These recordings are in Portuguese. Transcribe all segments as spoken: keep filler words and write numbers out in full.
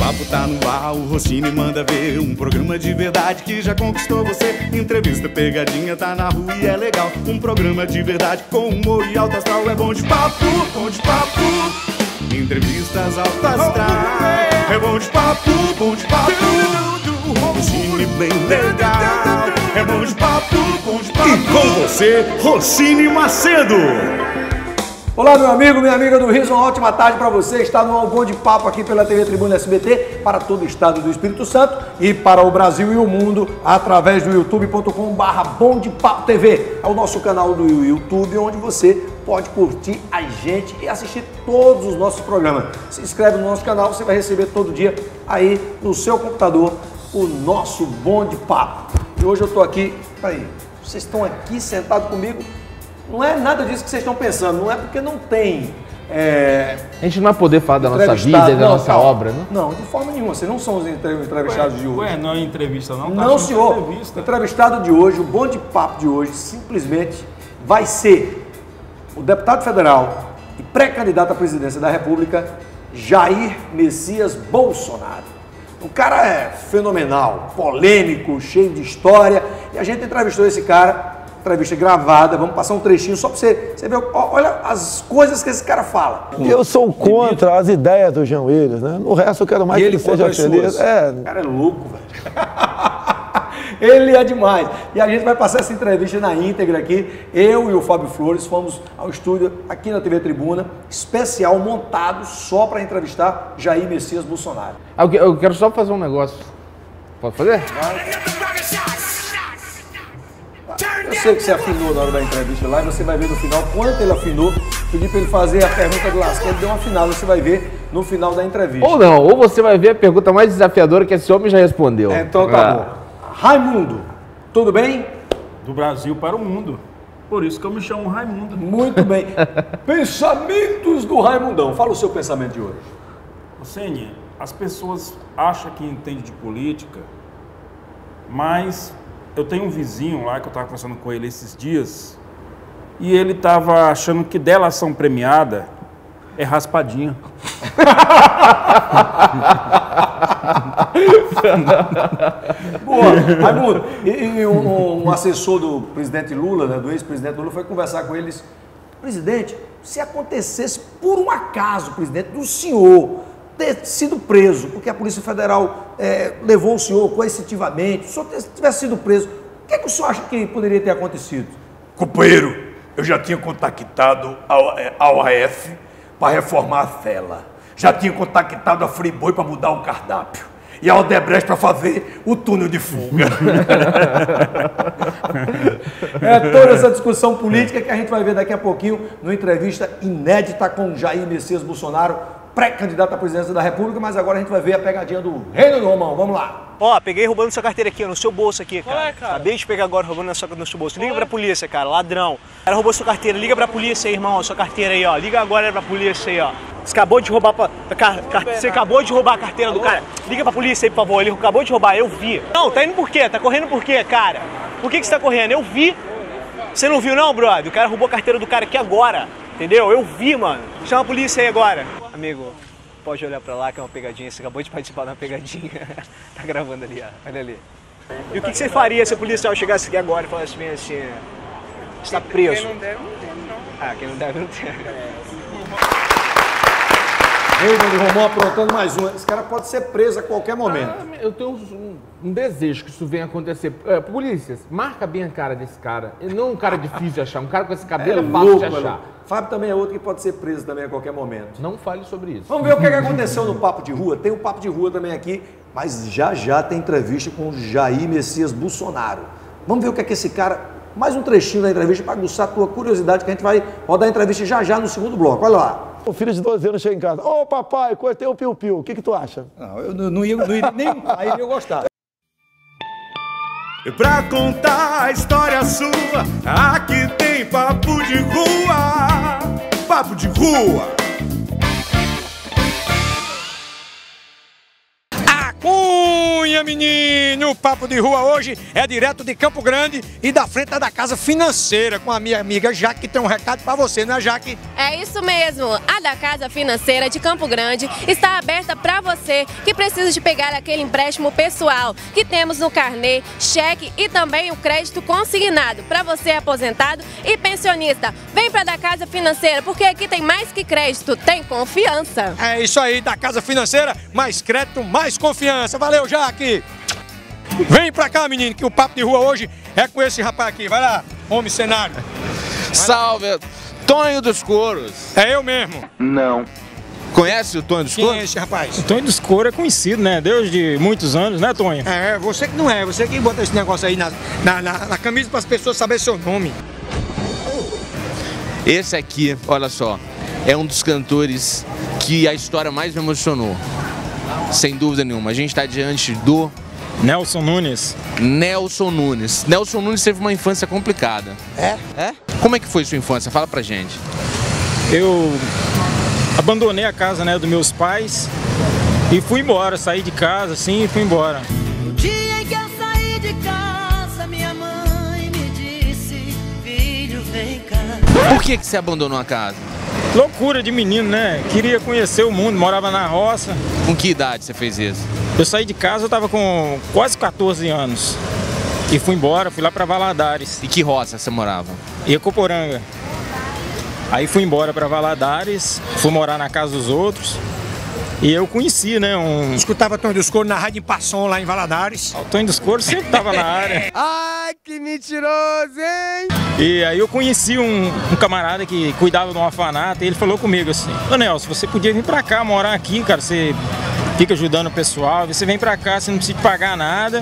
papo tá no ar, o Rossini manda ver. Um programa de verdade que já conquistou você. Entrevista, pegadinha, tá na rua e é legal. Um programa de verdade com humor e alto astral. É bom de papo, bom de papo. Entrevistas alto astral. É bom de papo, bom de papo. Rossini bem legal. É bom de papo, bom de papo. E com você, Rossini Macedo. Olá, meu amigo, minha amiga do Rio, uma ótima tarde para você. Está no Bom de Papo aqui pela T V Tribuna S B T, para todo o estado do Espírito Santo e para o Brasil e o mundo, através do youtube ponto com barra Bom de Papo T V. É o nosso canal do YouTube, onde você pode curtir a gente e assistir todos os nossos programas. Se inscreve no nosso canal, você vai receber todo dia aí no seu computador o nosso Bom de Papo. E hoje eu estou aqui, peraí, vocês estão aqui sentados comigo. Não é nada disso que vocês estão pensando, não é porque não tem... É... A gente não vai poder falar da nossa vida e da não, nossa calma. obra, não? Não, de forma nenhuma, vocês não são os entrevistados ué, de hoje. Ué, não é entrevista não? Tá não, senhor. Entrevista. O entrevistado de hoje, o Bom de Papo de hoje, simplesmente vai ser o deputado federal e pré-candidato à presidência da República, Jair Messias Bolsonaro. O cara é fenomenal, polêmico, cheio de história, e a gente entrevistou esse cara... Entrevista gravada, vamos passar um trechinho só para você, você ver, olha as coisas que esse cara fala. Eu sou contra as ideias do Jean Willis, né? No resto eu quero mais e que ele ele seja feliz. É. O cara é louco, velho. Ele é demais. E a gente vai passar essa entrevista na íntegra aqui. Eu e o Fábio Flores fomos ao estúdio aqui na T V Tribuna, especial montado só para entrevistar Jair Messias Bolsonaro. Eu quero só fazer um negócio. Pode fazer? Vai. Eu sei que você afinou na hora da entrevista lá e você vai ver no final quanto ele afinou. Pedi para ele fazer a pergunta do lascão, ele deu uma afinada, você vai ver no final da entrevista. Ou não, ou você vai ver a pergunta mais desafiadora que esse homem já respondeu. É, então tá ah. bom. Raimundo, tudo bem? Do Brasil para o mundo. Por isso que eu me chamo Raimundo. Muito bem. Pensamentos do Raimundão. Fala o seu pensamento de hoje. Rossini, as pessoas acham que entendem de política, mas... Eu tenho um vizinho lá que eu estava conversando com ele esses dias e ele estava achando que delação premiada é raspadinha. Boa, Raimundo, e, e um, um assessor do presidente Lula, né, do ex-presidente Lula, foi conversar com eles. Presidente, se acontecesse por um acaso, presidente, do senhor ter sido preso, porque a Polícia Federal é, levou o senhor coercitivamente, se o senhor tivesse sido preso, o que, é que o senhor acha que poderia ter acontecido? Companheiro, eu já tinha contactado a O A F para reformar a cela, já tinha contactado a Friboi para mudar o cardápio e a Odebrecht para fazer o túnel de fuga. É toda essa discussão política que a gente vai ver daqui a pouquinho numa entrevista inédita com Jair Messias Bolsonaro, pré-candidato à presidência da República, mas agora a gente vai ver a pegadinha do Reino do Romão. Vamos lá. Ó, peguei roubando sua carteira aqui, ó, no seu bolso aqui, cara. Ué, cara. Acabei de pegar agora roubando na sua, no seu bolso. Liga Ué. pra polícia, cara, ladrão. O cara roubou sua carteira, liga pra polícia aí, irmão, sua carteira aí, ó. Liga agora pra polícia aí, ó. Você acabou de roubar pra, car, car, Você acabou de roubar a carteira Alô? do cara. Liga pra polícia aí, por favor. Ele acabou de roubar, eu vi. Não, tá indo por quê? Tá correndo por quê, cara? Por que que você tá correndo? Eu vi. Você não viu não, brother? O cara roubou a carteira do cara aqui agora. Entendeu? Eu vi, mano. Chama a polícia aí agora. Amigo, pode olhar pra lá que é uma pegadinha. Você acabou de participar de uma pegadinha. Tá gravando ali, ó. Olha ali. E o que, que você faria se o policial chegasse aqui agora e falasse bem assim, você tá preso? Quem não deve, não tem, não. Ah, quem não deve, não tem. Reino do Romão aprontando mais uma. Esse cara pode ser preso a qualquer momento. Ah, eu tenho um, um desejo que isso venha acontecer. É, polícias, marca bem a cara desse cara. Ele não é um cara difícil de achar, um cara com esse cabelo é fácil de achar. Fábio também é outro que pode ser preso também a qualquer momento. Não fale sobre isso. Vamos ver o que, é que aconteceu no Papo de Rua. Tem o Papo de Rua também aqui, mas já já tem entrevista com o Jair Messias Bolsonaro. Vamos ver o que é que esse cara... Mais um trechinho da entrevista para aguçar a tua curiosidade, que a gente vai rodar a entrevista já já no segundo bloco. Olha lá. O filho de doze anos chega em casa. Ô, papai, cortei o piu-piu. O que que tu acha? Não, eu não, não ia, não ia nem aí eu ia gostar. E pra contar a história sua, aqui tem Papo de Rua. Papo de Rua. A Cunha! Venha, menino! O Papo de Rua hoje é direto de Campo Grande e da frente da Casa Financeira, com a minha amiga Jaque, que tem um recado para você, né, Jaque? É isso mesmo. A da Casa Financeira de Campo Grande está aberta para você que precisa de pegar aquele empréstimo pessoal que temos no carnê, cheque e também o crédito consignado para você aposentado e pensionista. Vem para da Casa Financeira, porque aqui tem mais que crédito, tem confiança. É isso aí, da Casa Financeira, mais crédito, mais confiança. Valeu, Jaque! Vem pra cá, menino, que o Papo de Rua hoje é com esse rapaz aqui. Vai lá, homem cenário. Vai Salve, lá. Tonho dos Coros. É eu mesmo. Não. Conhece o Tonho dos Coros? Quem é esse rapaz? O Tonho dos Coros é conhecido, né? Desde muitos anos, né, Tonho? É, você que não é, você que bota esse negócio aí na, na, na, na camisa para as pessoas saberem seu nome. Esse aqui, olha só, é um dos cantores que a história mais me emocionou. Sem dúvida nenhuma. A gente está diante do... Nelson Nunes. Nelson Nunes. Nelson Nunes teve uma infância complicada. É? É? Como é que foi sua infância? Fala pra gente. Eu abandonei a casa, né, dos meus pais e fui embora, saí de casa assim e fui embora. O dia em que eu saí de casa, minha mãe me disse, filho, vem cá. Por que que você abandonou a casa? Loucura de menino, né? Queria conhecer o mundo, morava na roça. Com que idade você fez isso? Eu saí de casa, eu tava com quase quatorze anos. E fui embora, fui lá pra Valadares. E que roça você morava? Ecoporanga. Aí fui embora pra Valadares, fui morar na casa dos outros. E eu conheci, né, um... Escutava Tonho dos Coros na Rádio Passon, lá em Valadares. O Tonho dos Coros sempre tava na área. Ai, que mentiroso, hein? E aí eu conheci um, um camarada que cuidava de um orfanato e ele falou comigo assim: Ô Nelson, você podia vir pra cá, morar aqui, cara, você fica ajudando o pessoal, você vem pra cá, você não precisa pagar nada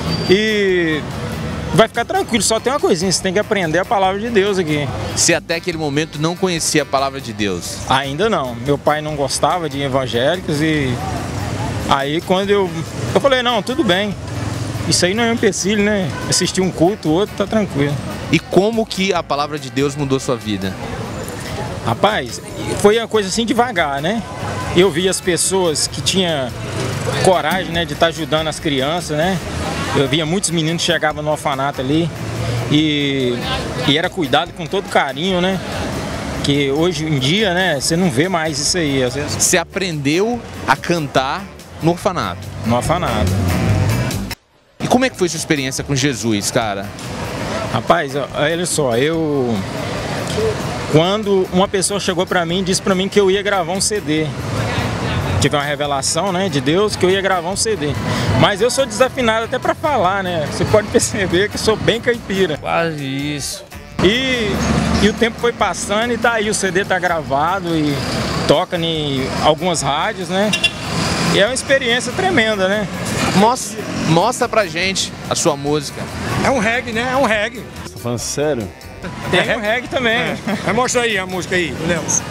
e vai ficar tranquilo, só tem uma coisinha, você tem que aprender a palavra de Deus aqui. Você até aquele momento não conhecia a palavra de Deus? Ainda não, meu pai não gostava de evangélicos e aí quando eu, eu falei, não, tudo bem, isso aí não é um empecilho, né, assistir um culto, o outro tá tranquilo. E como que a palavra de Deus mudou sua vida? Rapaz, foi uma coisa assim devagar, né? Eu vi as pessoas que tinham coragem, né, de estar ajudando as crianças, né? Eu via muitos meninos que chegavam no orfanato ali e, e era cuidado com todo carinho, né? Que hoje em dia, né, você não vê mais isso aí. Às vezes... Você aprendeu a cantar no orfanato? No orfanato. E como é que foi sua experiência com Jesus, cara? Rapaz, olha só, eu... Quando uma pessoa chegou pra mim e disse pra mim que eu ia gravar um C D. Tive uma revelação, né, de Deus que eu ia gravar um C D. Mas eu sou desafinado até pra falar, né? Você pode perceber que sou bem caipira. Quase isso. E, e o tempo foi passando e tá aí, o C D tá gravado e toca em algumas rádios, né? E é uma experiência tremenda, né? Mostra, mostra pra gente a sua música. É um reggae, né? É um reggae. Você tá falando sério? Tem é um reggae também. É. Mostra aí a música aí, Nelson.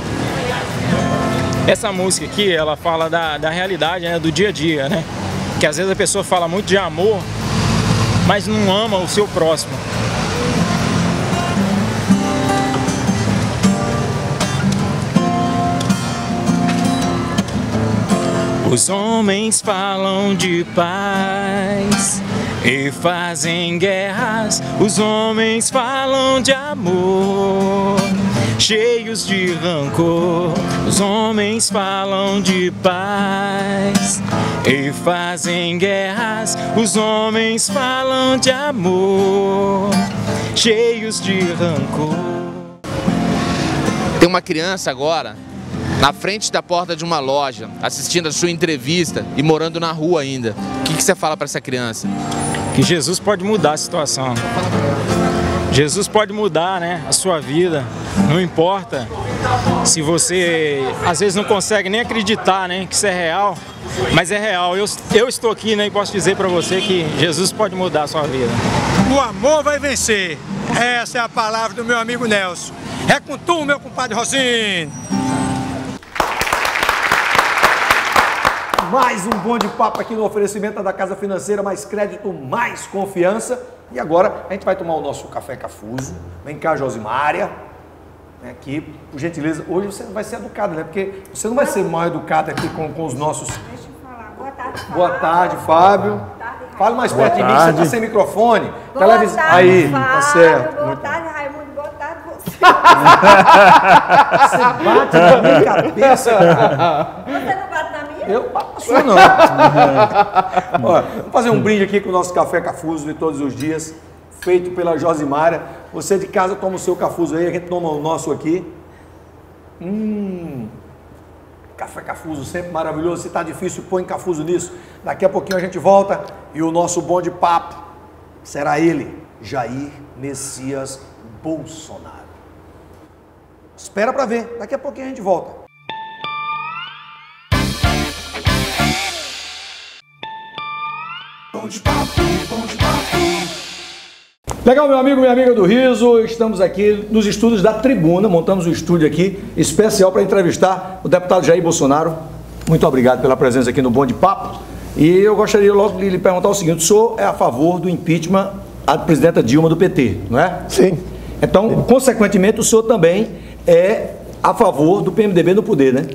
Essa música aqui, ela fala da, da realidade, né, do dia a dia, né? Que às vezes a pessoa fala muito de amor, mas não ama o seu próximo. Os homens falam de paz e fazem guerras. Os homens falam de amor, cheios de rancor. Os homens falam de paz e fazem guerras. Os homens falam de amor, cheios de rancor. Tem uma criança agora na frente da porta de uma loja, assistindo a sua entrevista e morando na rua ainda. O que que você fala para essa criança? Que Jesus pode mudar a situação. Jesus pode mudar, né, a sua vida. Não importa se você às vezes não consegue nem acreditar, né, que isso é real, mas é real. Eu, eu estou aqui, né, e posso dizer para você que Jesus pode mudar a sua vida. O amor vai vencer. Essa é a palavra do meu amigo Nelson. É com tu, meu compadre Rocinho. Mais um bom de papo aqui no oferecimento da Casa Financeira, mais crédito, mais confiança. E agora a gente vai tomar o nosso café cafuso. Vem cá, Josimária. Vem aqui, por gentileza. Hoje você vai ser educado, né? Porque você não vai ser mal educado aqui com, com os nossos... Deixa eu falar. Boa tarde, Fábio. Boa tarde, Fábio. Boa tarde, Fala mais perto de mim, você tá sem microfone. Boa Televis... tarde, Aí, Fábio. tá certo. Boa Muito tarde, Raimundo. Boa tarde, você. Você bate na minha cabeça, cara. Você não bate na minha? Eu passo, não. Ó, vamos fazer um brinde aqui com o nosso Café Cafuso de todos os dias, feito pela Josimária. Você de casa toma o seu Cafuso aí, a gente toma o nosso aqui. Hum... Café Cafuso, sempre maravilhoso. Se tá difícil, põe Cafuso nisso. Daqui a pouquinho a gente volta e o nosso bom de papo será ele, Jair Messias Bolsonaro. Espera para ver. Daqui a pouquinho a gente volta. Bom de papo, bom de papo. Legal, meu amigo, minha amiga do Riso, estamos aqui nos estúdios da Tribuna, montamos um estúdio aqui especial para entrevistar o deputado Jair Bolsonaro. Muito obrigado pela presença aqui no Bom de Papo. E eu gostaria logo de lhe perguntar o seguinte: o senhor é a favor do impeachment à presidenta Dilma do P T, não é? Sim. Então, Sim. consequentemente, o senhor também é a favor do P M D B no poder, né?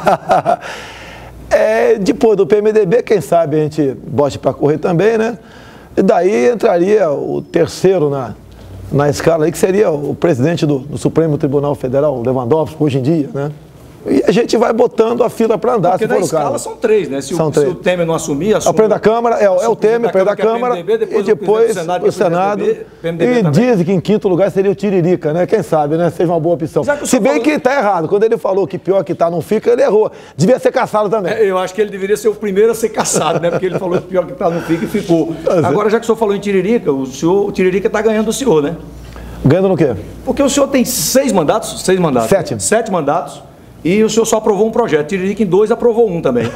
É, depois do P M D B, quem sabe a gente bote para correr também, né? E daí entraria o terceiro na, na escala aí, que seria o presidente do, do Supremo Tribunal Federal, Lewandowski, hoje em dia, né? E a gente vai botando a fila para andar, porque se for na o caso. escala são três, né? Se, são o, três. se o Temer não assumir, assume... O presidente da Câmara, é, é o Temer, o presidente da Câmara, P M D B, e depois o Senado. O Senado P M D B, e dizem que em quinto lugar seria o Tiririca, né? Quem sabe, né? Seja uma boa opção. Se bem falou... que tá errado, quando ele falou que pior que tá não fica, ele errou. Devia ser caçado também. É, eu acho que ele deveria ser o primeiro a ser caçado, né? Porque ele falou que pior que tá não fica e ficou. Agora, já que o senhor falou em Tiririca, o, senhor, o Tiririca tá ganhando do senhor, né? Ganhando no quê? Porque o senhor tem seis mandatos, seis mandatos. Sete. Sete mandatos. E o senhor só aprovou um projeto. Tiririca em dois aprovou um também.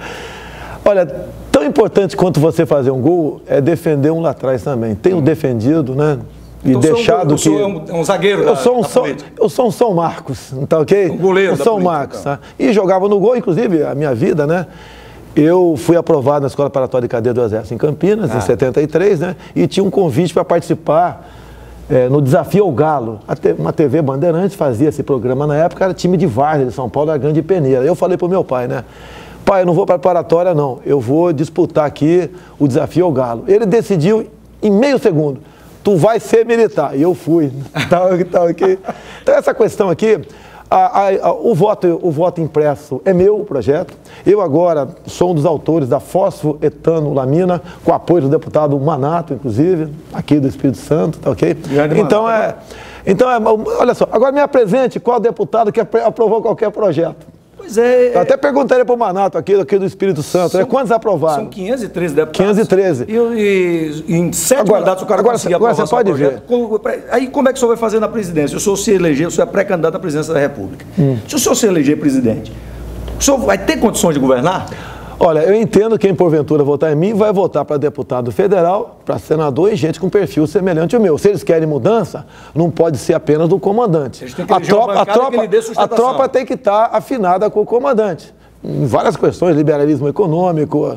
Olha, tão importante quanto você fazer um gol é defender um lá atrás também. Tenho hum. defendido, né? E então, deixado que... O senhor é um, um zagueiro eu da, sou um da São, Eu sou um São Marcos, tá ok? Um goleiro um da São política, Marcos, então. Tá? E jogava no gol, inclusive, a minha vida, né? Eu fui aprovado na Escola Preparatória de Cadeia do Exército em Campinas, ah. em setenta e três, né? E tinha um convite para participar é, no Desafio ao Galo. Uma T V Bandeirantes fazia esse programa na época, era time de Várzea de São Paulo, era Grande Peneira. Eu falei pro meu pai, né? Pai, eu não vou para a preparatória, não. Eu vou disputar aqui o Desafio ao Galo. Ele decidiu em meio segundo. Tu vai ser militar. E eu fui. Tá, tá, okay. Então, essa questão aqui, a, a, a, o, voto, o voto impresso é meu, o projeto. Eu agora sou um dos autores da fosfoetanolamina, com apoio do deputado Manato, inclusive, aqui do Espírito Santo, tá ok? Então, é, então é, olha só, agora me apresente qual deputado que aprovou qualquer projeto. Pois é. Eu até perguntaria para o Manato aqui, aqui do Espírito Santo, são, né? Quantos aprovaram? São quinhentos e treze deputados. quinhentos e treze. E, e, e em sete agora, mandatos o cara agora, conseguia agora aprovar você pode projeto. ver. Aí como é que o senhor vai fazer na presidência? O senhor se eleger, o senhor é pré-candidato à presidência da República. Hum. Se o senhor se eleger presidente, o senhor vai ter condições de governar? Olha, eu entendo quem porventura votar em mim vai votar para deputado federal, para senador e gente com perfil semelhante ao meu. Se eles querem mudança, não pode ser apenas do comandante. Eles têm que a tropa, a tropa, a tropa tem que estar afinada com o comandante. Em várias questões, liberalismo econômico,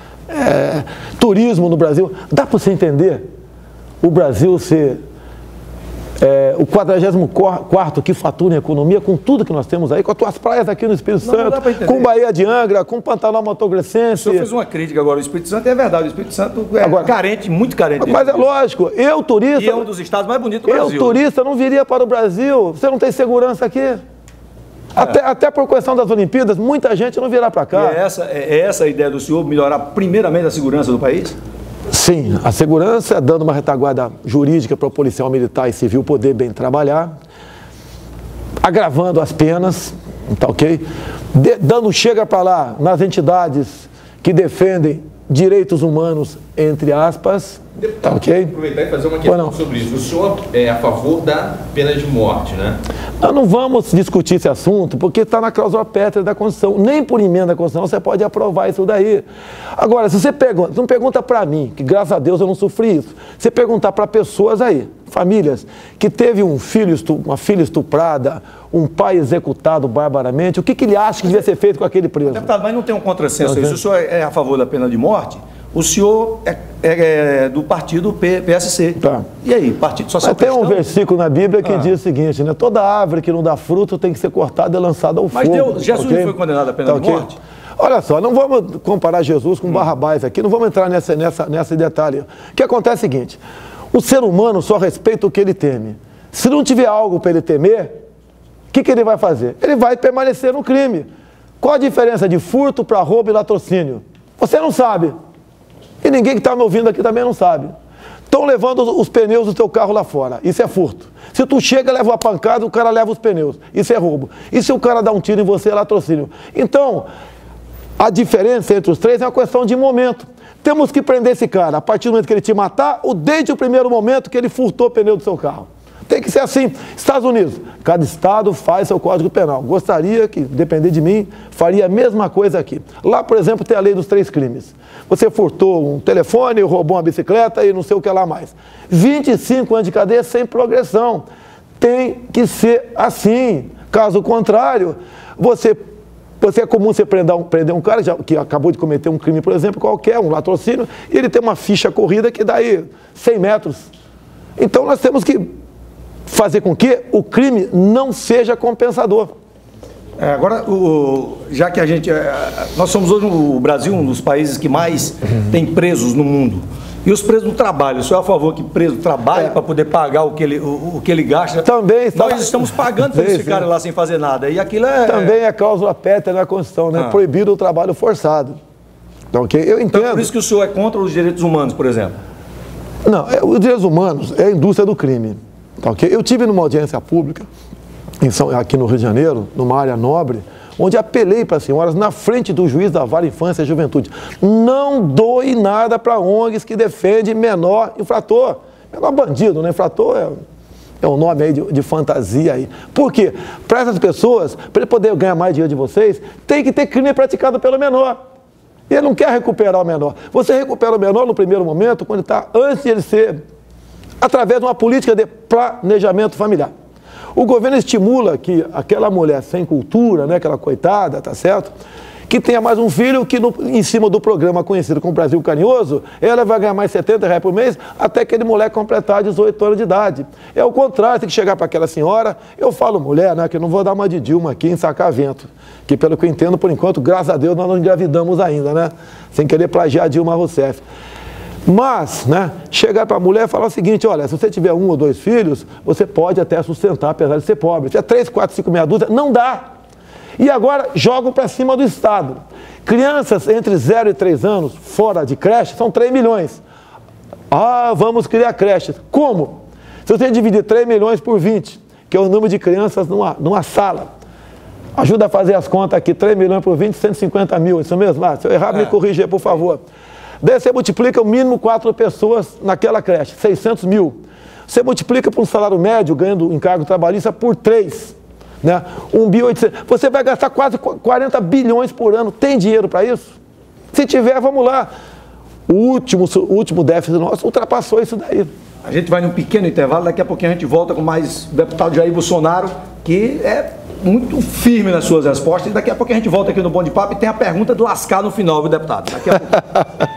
é, turismo no Brasil. Dá para você entender o Brasil ser é, o quadragésimo quarto que fatura em economia, com tudo que nós temos aí, com as tuas praias aqui no Espírito não, Santo, não com Baía de Angra, com Pantanal Matogressense. O senhor fez uma crítica agora ao Espírito Santo, é verdade, o Espírito Santo é agora, carente, muito carente. Mas é lógico, eu turista... E é um dos estados mais bonitos do eu, Brasil. Eu turista não viria para o Brasil, você não tem segurança aqui. É. Até, até por questão das Olimpíadas, muita gente não virá para cá. E é essa, é essa a ideia do senhor, melhorar primeiramente a segurança do país? Sim, a segurança, dando uma retaguarda jurídica para o policial militar e civil poder bem trabalhar, agravando as penas, tá ok? De, dando chega para lá nas entidades que defendem direitos humanos, entre aspas, deputado, tá ok? Aproveitar e fazer uma questão sobre isso. O senhor é a favor da pena de morte, né? Nós não vamos discutir esse assunto, porque está na cláusula pétrea da Constituição. Nem por emenda da Constituição você pode aprovar isso daí. Agora, se você pergunta, não pergunta para mim, que graças a Deus eu não sofri isso, você perguntar para pessoas aí, famílias, que teve um filho, uma filha estuprada, um pai executado barbaramente, o que, que ele acha que devia ser feito com aquele preso? Deputado, mas não tem um contrassenso aí. Se o senhor é a favor da pena de morte, o senhor é, é, é do partido P S C. Tá. E aí, Partido Social Cristão? Tem um Cristão? versículo na Bíblia que ah. diz o seguinte, né? Toda árvore que não dá fruto tem que ser cortada e lançada ao Mas fogo. Deus, Jesus okay? não foi condenado à pena tá, de okay? morte? Olha só, não vamos comparar Jesus com Barrabás aqui, não vamos entrar nessa, nessa, nesse detalhe. O que acontece é o seguinte, o ser humano só respeita o que ele teme. Se não tiver algo para ele temer, o que, que ele vai fazer? Ele vai permanecer no crime. Qual a diferença de furto para roubo e latrocínio? Você não sabe. E ninguém que está me ouvindo aqui também não sabe. Estão levando os pneus do teu carro lá fora. Isso é furto. Se tu chega, leva uma pancada, o cara leva os pneus. Isso é roubo. E se o cara dá um tiro em você, é latrocínio. Então, a diferença entre os três é uma questão de momento. Temos que prender esse cara a partir do momento que ele te matar ou desde o primeiro momento que ele furtou o pneu do seu carro. Tem que ser assim. Estados Unidos, cada estado faz seu código penal. Gostaria que, depender de mim, faria a mesma coisa aqui. Lá, por exemplo, tem a lei dos três crimes. Você furtou um telefone, roubou uma bicicleta e não sei o que lá mais. vinte e cinco anos de cadeia sem progressão. Tem que ser assim. Caso contrário, você... Você é comum você prender um, prender um cara já, que acabou de cometer um crime, por exemplo, qualquer, um latrocínio, e ele tem uma ficha corrida que dá aí cem metros. Então nós temos que fazer com que o crime não seja compensador. É, agora, o, já que a gente... É, nós somos hoje o Brasil um dos países que mais tem presos no mundo. E os presos no trabalho, o senhor é a favor que preso trabalhe é. para poder pagar o que ele, o, o que ele gasta? Também. Nós tá... estamos pagando para eles ficarem lá sem fazer nada. E aquilo é... Também é cláusula pétrea na Constituição, né? Ah. Proibido o trabalho forçado. Então, okay? Eu entendo. Então, por isso que o senhor é contra os direitos humanos, por exemplo? Não, é, os direitos humanos é a indústria do crime. Tá, okay? Eu tive numa audiência pública, em São, aqui no Rio de Janeiro, numa área nobre, onde apelei para as senhoras na frente do juiz da Vara Infância e Juventude. Não doe nada para O N Gs que defendem menor infrator. Menor bandido, né? Infrator é, é um nome aí de, de fantasia aí. Por quê? Para essas pessoas, para ele poder ganhar mais dinheiro de vocês, tem que ter crime praticado pelo menor. E ele não quer recuperar o menor. Você recupera o menor no primeiro momento, quando está antes de ele ser, através de uma política de planejamento familiar. O governo estimula que aquela mulher sem cultura, né, aquela coitada, tá certo? Que tenha mais um filho, que no, em cima do programa conhecido como Brasil Carinhoso, ela vai ganhar mais setenta reais por mês até aquele moleque completar dezoito anos de idade. É o contrário, tem que chegar para aquela senhora, eu falo mulher, né, que eu não vou dar uma de Dilma aqui em sacar vento, que pelo que eu entendo, por enquanto, graças a Deus, nós não engravidamos ainda, né? Sem querer plagiar a Dilma Rousseff. Mas, né, chegar para a mulher e falar o seguinte, olha, se você tiver um ou dois filhos, você pode até sustentar, apesar de ser pobre. Se é três, quatro, cinco, meia dúzia, não dá. E agora jogam para cima do Estado. Crianças entre zero e três anos, fora de creche, são três milhões. Ah, vamos criar creches. Como? Se você dividir três milhões por vinte, que é o número de crianças numa, numa sala, ajuda a fazer as contas aqui, três milhões por vinte, cento e cinquenta mil, isso mesmo? Ah, se eu errar, é. me corrigir, por favor. Daí você multiplica o mínimo quatro pessoas naquela creche, seiscentos mil. Você multiplica por um salário médio, ganhando encargo trabalhista, por três. Né? um bilhão e oitocentos. Você vai gastar quase quarenta bilhões por ano. Tem dinheiro para isso? Se tiver, vamos lá. O último, o último déficit nosso ultrapassou isso daí. A gente vai num pequeno intervalo, daqui a pouquinho a gente volta com mais o deputado Jair Bolsonaro, que é muito firme nas suas respostas. E daqui a pouco a gente volta aqui no Bom de Papo e tem a pergunta do lascar no final, viu, deputado? Daqui a pouco.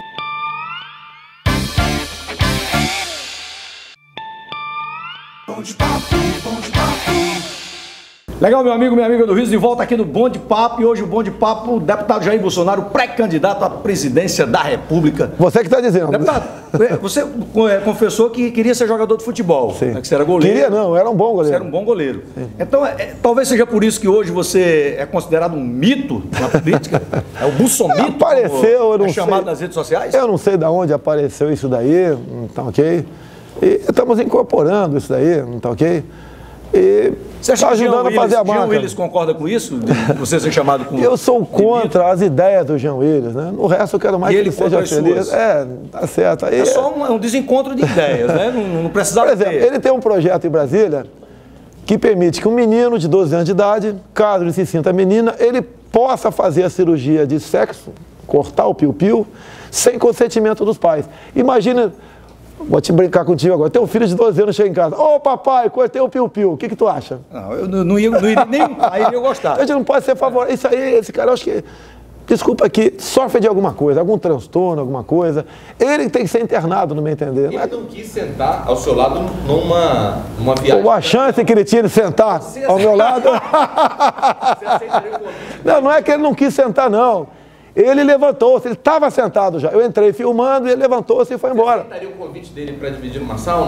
Bom de Papo, Bom de Papo. Legal, meu amigo, minha amiga do Rio, de volta aqui no Bom de Papo. E hoje o Bom de Papo, o deputado Jair Bolsonaro, pré-candidato à presidência da República. Você que está dizendo. Deputado, você confessou que queria ser jogador de futebol, né, que você era goleiro. Queria não, era um bom goleiro. Você era um bom goleiro. Sim. Então, é, talvez seja por isso que hoje você é considerado um mito na política. É o Bolsomito, apareceu, eu não é chamado sei. nas redes sociais? Eu não sei de onde apareceu isso daí, então ok? E estamos incorporando isso daí, então ok? E você acha tá que ajudando Jean a fazer Willis, a marca. Jean Willis concorda com isso? De você ser chamado com... Eu sou contra as ideias do Jean Willis, né? No resto eu quero mais e que ele ele seja feliz. Suas. É, tá certo. Aí, é só um, um desencontro de ideias, né? Não, não precisava Por exemplo, ter. ele tem um projeto em Brasília que permite que um menino de doze anos de idade, caso ele se sinta menina, ele possa fazer a cirurgia de sexo, cortar o piu-piu, sem consentimento dos pais. Imagina... Vou te brincar contigo agora. Teu filho de doze anos chega em casa. Ô, oh, papai, cortei o piu-piu. O que que tu acha? Não, eu não, não, ia, não iria nem aí eu gostar. A gente não pode ser favorável. Isso aí, esse cara, eu acho que... Desculpa aqui, sofre de alguma coisa, algum transtorno, alguma coisa. Ele tem que ser internado, no meu entender. Ele não quis sentar ao seu lado numa, numa viagem. Ou a chance que ele tinha de sentar ao meu lado... Você aceitaria o convite? Não, não é que ele não quis sentar, não. Ele levantou-se, ele estava sentado já. Eu entrei filmando e ele levantou-se e foi embora. Você aceitaria o convite dele para dividir numa sauna?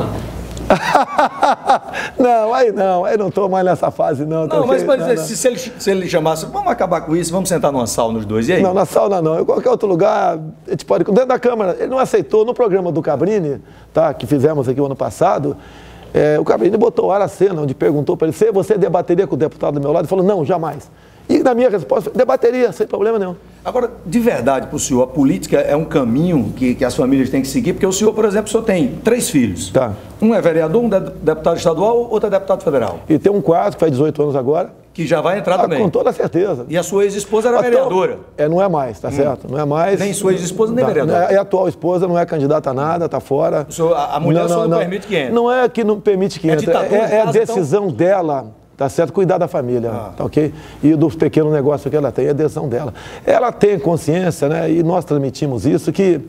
Não, aí não, aí não estou mais nessa fase não. Não, mas, mas não, não. Se, se, ele, se ele chamasse, vamos acabar com isso, vamos sentar numa sauna os dois, e aí? Não, na sauna não, em qualquer outro lugar, a gente pode, dentro da Câmara, ele não aceitou, no programa do Cabrini, tá, que fizemos aqui o ano passado, é, o Cabrini botou ar à cena, onde perguntou para ele, se você debateria com o deputado do meu lado, ele falou, não, jamais. E na minha resposta, debateria, sem problema nenhum. Agora, de verdade, para o senhor, a política é um caminho que, que as famílias têm que seguir, porque o senhor, por exemplo, o senhor tem três filhos. Tá. Um é vereador, um é deputado estadual, outro é deputado federal. E tem um quarto, que faz dezoito anos agora. Que já vai entrar ah, também. Com toda certeza. E a sua ex-esposa era vereadora. É, não é mais, tá hum. certo? Não é mais. Nem sua ex-esposa, nem tá, vereadora. É a atual esposa, não é candidata a nada, tá fora. O senhor, a, a mulher não, só não, não permite que entre. Não é que não permite que é entre. Ditadura, é, é a casa, decisão então? dela. Tá certo? Cuidar da família, ah. tá ok? E dos pequenos negócios que ela tem, é a decisão dela. Ela tem consciência, né? E nós transmitimos isso, que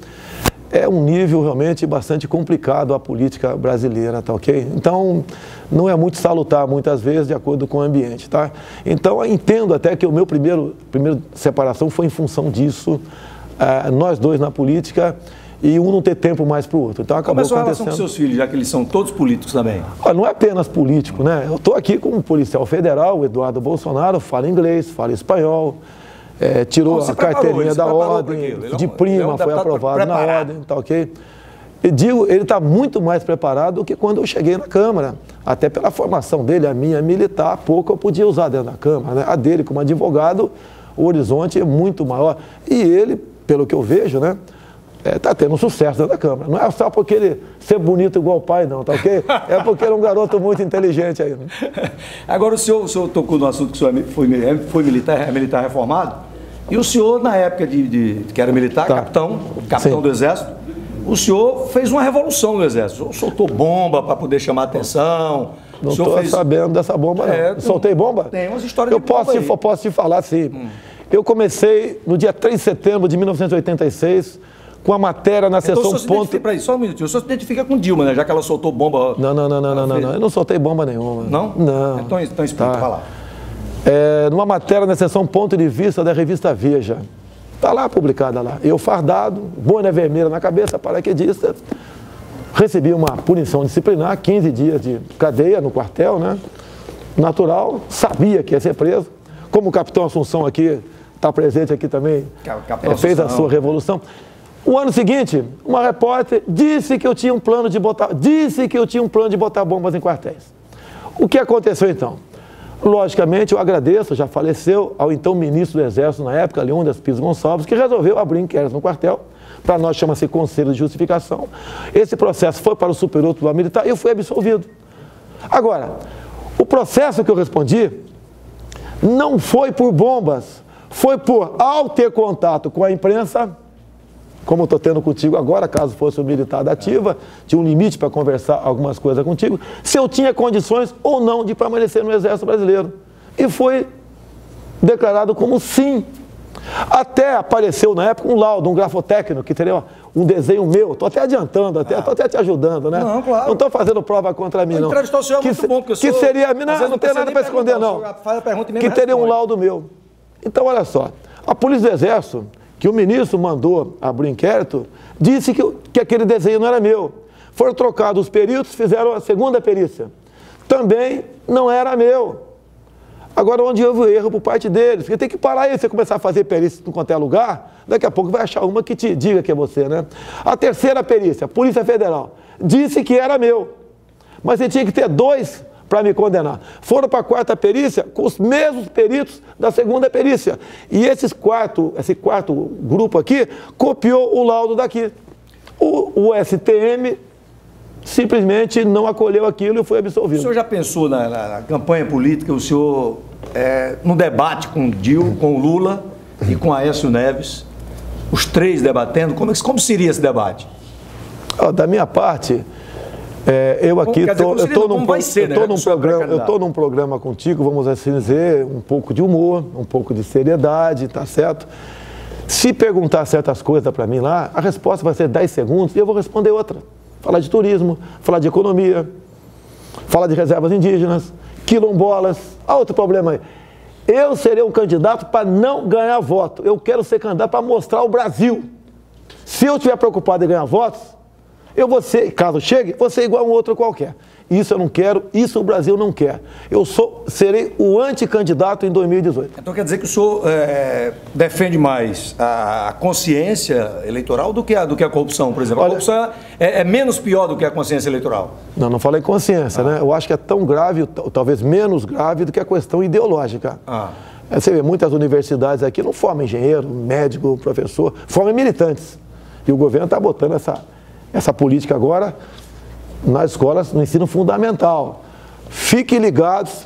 é um nível realmente bastante complicado a política brasileira, tá ok? Então, não é muito salutar, muitas vezes, de acordo com o ambiente, tá? Então, eu entendo até que o meu primeiro, primeiro separação foi em função disso, ah, nós dois na política, e um não ter tempo mais para o outro. Então acabou Como é a sua acontecendo. relação com seus filhos, já que eles são todos políticos também? Ah, não é apenas político, né? Eu estou aqui com um policial federal, o Eduardo Bolsonaro, fala inglês, fala espanhol, é, tirou não, a carteirinha da ordem, é um, de prima, é um foi aprovado preparado. na ordem, tá ok? E digo, ele está muito mais preparado do que quando eu cheguei na Câmara, até pela formação dele, a minha militar, pouco eu podia usar dentro da Câmara, né? A dele como advogado, o horizonte é muito maior. E ele, pelo que eu vejo, né? Está é, tendo um sucesso dentro da Câmara. Não é só porque ele ser bonito igual o pai, não, tá ok? É porque ele é um garoto muito inteligente aí. Né? Agora, o senhor, o senhor tocou no assunto que o senhor foi, foi militar, é militar reformado, e o senhor, na época de, de que era militar, tá. capitão, capitão Sim. do Exército, o senhor fez uma revolução no Exército. O senhor soltou bomba para poder chamar a atenção. Não estou fez... sabendo dessa bomba, não. É, Soltei bomba? Tem umas histórias eu de bomba posso, Eu posso te falar, sim. Hum. Eu comecei no dia três de setembro de mil novecentos e oitenta e seis... com a matéria na sessão então, ponto... Para isso, só um minutinho. O senhor se identifica com Dilma, né? Já que ela soltou bomba... Não, não, não, não, não, não, não. Eu não soltei bomba nenhuma. Não? Não. Então, então explica, tá. vai lá. É, numa matéria na sessão Ponto de Vista da revista Veja. Está lá, publicada lá. Eu fardado, boina vermelha na cabeça, paraquedista. Recebi uma punição disciplinar, quinze dias de cadeia no quartel, né? Natural, sabia que ia ser preso. Como o capitão Assunção aqui, está presente aqui também, é, fez a sua revolução. O ano seguinte, uma repórter disse que eu tinha um plano de botar, disse que eu tinha um plano de botar bombas em quartéis. O que aconteceu então? Logicamente, eu agradeço, já faleceu, ao então ministro do Exército na época, Leônidas Pires Gonçalves, que resolveu abrir inquérito no quartel. Para nós chama-se Conselho de Justificação. Esse processo foi para o Superior Tribunal Militar e eu fui absolvido. Agora, o processo que eu respondi não foi por bombas, foi por, ao ter contato com a imprensa, como eu estou tendo contigo agora, caso fosse um militar da ativa, tinha um limite para conversar algumas coisas contigo, se eu tinha condições ou não de permanecer no Exército Brasileiro. E foi declarado como sim. Até apareceu na época um laudo, um grafotécnico, que teria um desenho meu, estou até adiantando, estou até, até te ajudando, né? Não, claro. Não estou fazendo prova contra mim, não. Entrevistar o senhor é muito bom, porque eu sou... Que seria, não, não tem nada para esconder, não. Faz a pergunta e mesmo que teria responde. um laudo meu. Então, olha só, a Polícia do Exército, que o ministro mandou abrir inquérito, disse que, que aquele desenho não era meu. Foram trocados os peritos, fizeram a segunda perícia. Também não era meu. Agora, onde houve o erro por parte deles? Porque tem que parar aí, você começar a fazer perícia em qualquer lugar, daqui a pouco vai achar uma que te diga que é você, né? A terceira perícia, a Polícia Federal, disse que era meu. Mas você tinha que ter dois para me condenar. Foram para a quarta perícia com os mesmos peritos da segunda perícia. E esses quarto, esse quarto grupo aqui copiou o laudo daqui. O, o S T M simplesmente não acolheu aquilo e foi absolvido. O senhor já pensou na, na, na campanha política, o senhor, é, no debate com o Dil, com o Lula e com Aécio Neves, os três debatendo, como, como seria esse debate? Oh, da minha parte... É, eu aqui estou num, ser, né? num programa, eu estou num programa contigo, vamos assim dizer, um pouco de humor, um pouco de seriedade, tá certo? Se perguntar certas coisas para mim lá, a resposta vai ser dez segundos e eu vou responder outra. Falar de turismo, falar de economia, falar de reservas indígenas, quilombolas. Ah, outro problema aí. Eu serei um candidato para não ganhar voto. Eu quero ser candidato para mostrar o Brasil. Se eu estiver preocupado em ganhar votos, eu vou ser, caso chegue, vou ser igual a um outro qualquer. Isso eu não quero, isso o Brasil não quer. Eu sou, serei o anticandidato em dois mil e dezoito. Então quer dizer que o senhor é, defende mais a consciência eleitoral do que a, do que a corrupção, por exemplo? Olha, a corrupção é, é menos pior do que a consciência eleitoral? Não, não falei consciência, ah. né? Eu acho que é tão grave, talvez menos grave do que a questão ideológica. Ah. Você vê, muitas universidades aqui não formam engenheiro, médico, professor, formam militantes. E o governo está botando essa, essa política agora nas escolas, no ensino fundamental. Fiquem ligados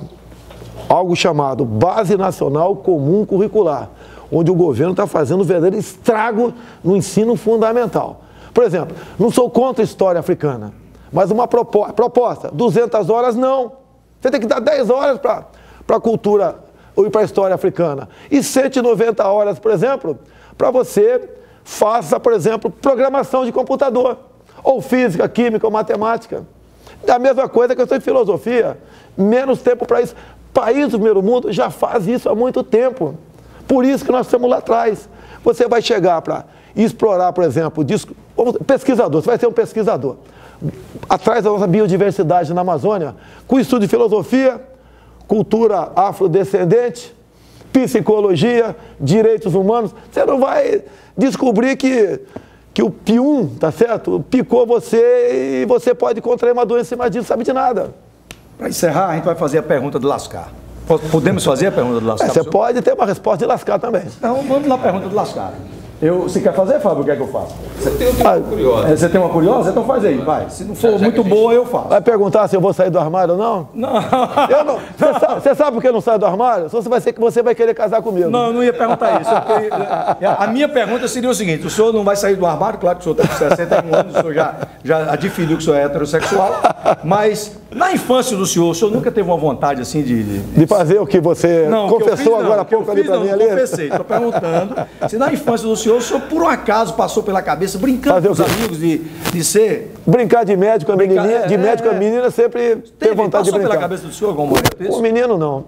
a algo chamado Base Nacional Comum Curricular, onde o governo está fazendo um verdadeiro estrago no ensino fundamental. Por exemplo, não sou contra a história africana, mas uma proposta, proposta duzentas horas não. Você tem que dar dez horas para a cultura ou para a história africana. E cento e noventa horas, por exemplo, para você faça, por exemplo, programação de computador. Ou física, química, ou matemática. Da mesma coisa que eu sou de filosofia, menos tempo para isso. Países do primeiro mundo já faz isso há muito tempo. Por isso que nós estamos lá atrás. Você vai chegar para explorar, por exemplo, pesquisador, você vai ser um pesquisador. Atrás da nossa biodiversidade na Amazônia, com estudo de filosofia, cultura afrodescendente, psicologia, direitos humanos, você não vai descobrir que... que o pium, tá certo? Picou você e você pode contrair uma doença, mas disso sabe de nada. Para encerrar, a gente vai fazer a pergunta do lascar. Podemos fazer a pergunta do lascar? É, você pode ter uma resposta de lascar também. Então vamos na pergunta do lascar. Eu, você quer fazer, Fábio? O que é que eu faço? Você tem uma ah, curiosa. Você tem uma curiosa? Então faz aí, vai. Se não for já, já muito boa, eu faço. Vai perguntar se eu vou sair do armário ou não? Não. Eu não. Você sabe, você sabe por que eu não saio do armário? Você vai ser que você vai querer casar comigo. Não, eu não ia perguntar isso. Queria... A minha pergunta seria o seguinte: o senhor não vai sair do armário? Claro que o senhor tem sessenta e um anos, o senhor já, já adquiriu que o senhor é heterossexual. Mas na infância do senhor, o senhor nunca teve uma vontade assim de. De, de fazer o que você não, confessou que fiz, agora há pouco ali para mim ali? Eu confessei. Estou perguntando se na infância do senhor, o senhor por um acaso passou pela cabeça, brincando com os amigos de, de ser... Brincar de médico com a menininha, é, de médico com a menina sempre teve, tem vontade de brincar. Passou pela cabeça do senhor algum momento isso? O menino não.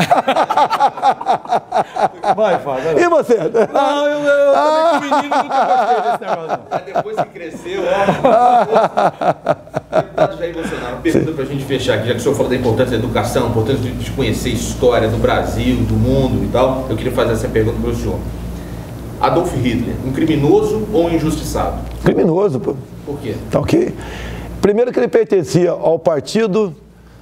Vai, Fábio. E você? Não, eu, eu também com o menino nunca gostei desse negócio não. Mas depois que cresceu, ó... Deputado Jair Bolsonaro, pergunta pra gente fechar aqui, já que o senhor falou da importância da educação, a importância de conhecer a história do Brasil, do mundo e tal, eu queria fazer essa pergunta para o senhor. Adolf Hitler, um criminoso ou um injustiçado? Criminoso, pô. Por quê? Tá ok. Primeiro que ele pertencia ao Partido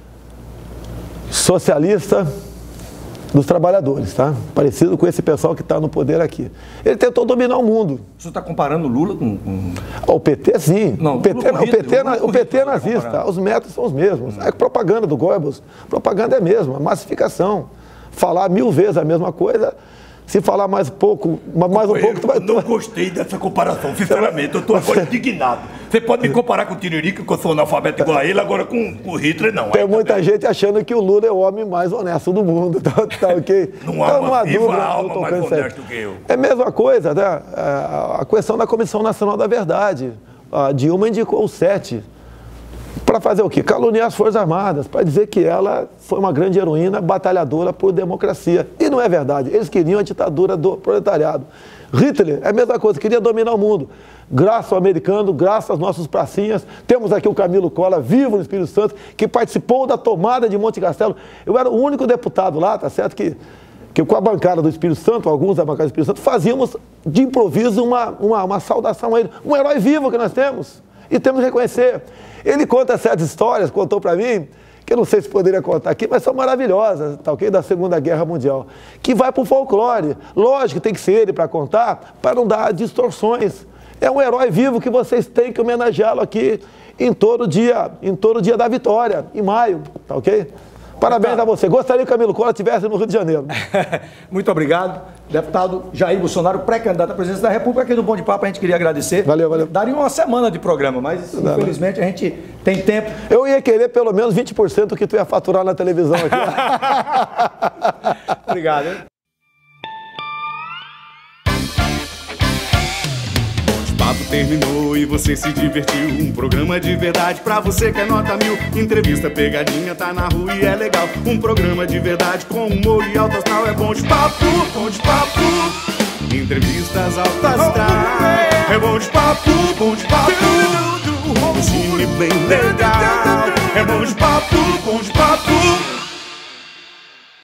Socialista dos Trabalhadores, tá? Parecido com esse pessoal que está no poder aqui. Ele tentou dominar o mundo. O senhor está comparando Lula com... com... O P T, sim. Não, o P T, Lula, o P T, Lula, o P T é nazista. Os métodos são os mesmos. Hum. A propaganda do Goebbels, propaganda é a mesma, massificação. Falar mil vezes a mesma coisa... Se falar mais pouco, mais um pouco... Tu vai... Eu não gostei dessa comparação, sinceramente. Eu estou agora indignado. Você pode me comparar com o Tiririca, que eu sou analfabeto igual a ele, agora com, com o Hitler, não. Tem muita também. gente achando que o Lula é o homem mais honesto do mundo, tá, tá ok? Não há uma viva alma mais honesta do que eu. É a mesma coisa, né? A questão da Comissão Nacional da Verdade. A Dilma indicou os sete. Para fazer o quê? Caluniar as Forças Armadas, para dizer que ela foi uma grande heroína batalhadora por democracia. E não é verdade. Eles queriam a ditadura do proletariado. Hitler é a mesma coisa, queria dominar o mundo. Graças ao americano, graças às nossas pracinhas. Temos aqui o Camilo Collor, vivo no Espírito Santo, que participou da tomada de Monte Castelo. Eu era o único deputado lá, tá certo? Que, que com a bancada do Espírito Santo, alguns da bancada do Espírito Santo, fazíamos de improviso uma, uma, uma saudação a ele. Um herói vivo que nós temos. E temos que reconhecer. Ele conta certas histórias, contou para mim, que eu não sei se poderia contar aqui, mas são maravilhosas, tá ok? Da Segunda Guerra Mundial. Que vai para o folclore. Lógico que tem que ser ele para contar, para não dar distorções. É um herói vivo que vocês têm que homenageá-lo aqui em todo dia, em todo dia da vitória, em maio, tá ok? Parabéns a você. Gostaria que o Camilo Collor estivesse no Rio de Janeiro. Muito obrigado. Deputado Jair Bolsonaro, pré-candidato à presidência da República, aqui no Bom de Papo, a gente queria agradecer. Valeu, valeu. Daria uma semana de programa, mas não, infelizmente a gente tem tempo. Eu ia querer pelo menos vinte por cento do que tu ia faturar na televisão aqui. Obrigado, hein? papo terminou e você se divertiu. Um programa de verdade pra você que é nota mil. Entrevista pegadinha, tá na rua e é legal. Um programa de verdade com humor e alto astral. É bom de papo, bom de papo. Entrevistas alto astral. É bom de papo, bom de papo. Um cine bem legal. É bom de papo, bom de papo.